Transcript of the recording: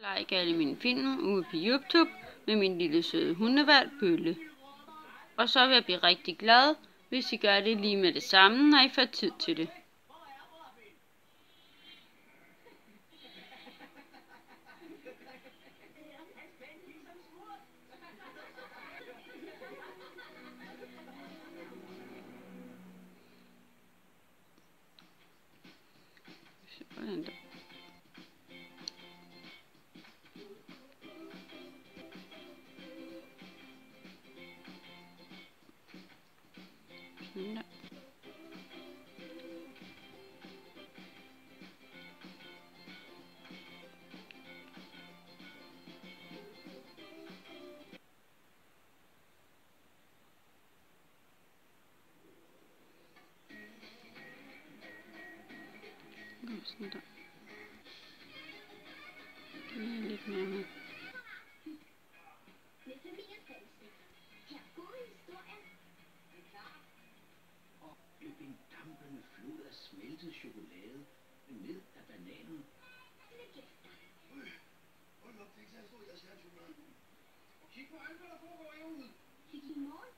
Like alle mine film ude på YouTube med min lille søde hundehvalp Bølle. Og så vil jeg blive rigtig glad, hvis I gør det lige med det samme, når I får tid til det. Sådan der. Sådan der. Sådan der. Det er lidt mere med. Løb en dampende flod af smeltet chokolade ned af bananen. Hold op, det er ikke så stort, jeg skal have chokolade. Og kig på alt, hvad der foregår herude. Kig i morgen.